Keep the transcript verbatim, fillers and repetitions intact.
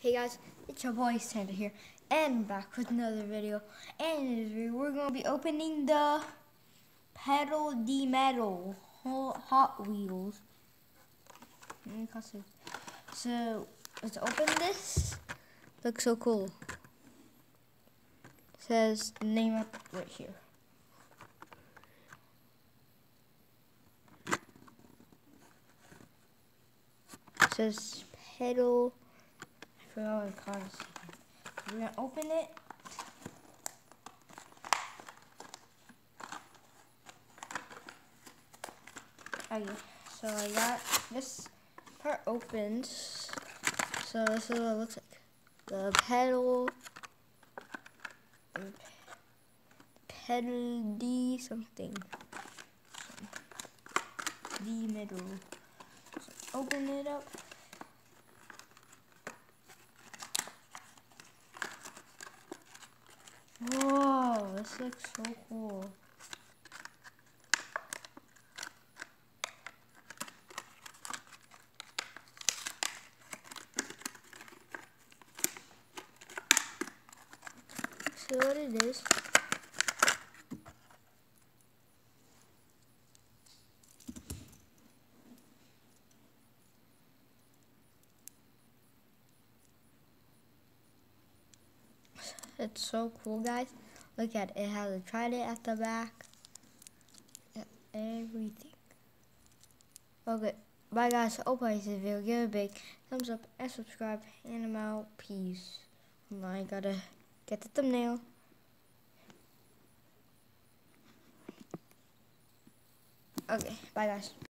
Hey guys, it's your boy Santa here, and I'm back with another video. And in this video, we're going to be opening the Pedal D Metal Hot Wheels. So, let's open this. Looks so cool. It says the name up right here. It says Pedal. I forgot what it calls. We're gonna open it. Okay, so I got this part opened. So this is what it looks like. The pedal, pedal D something, D middle. So open it up. Whoa, this looks so cool. See what it is. It's so cool, guys. Look at it. It has a trident at the back. Yeah, everything. Okay. Bye, guys. Hope you liked this video. Give it a big thumbs up and subscribe. And I'm out. Peace. I gotta get the thumbnail. Okay. Bye, guys.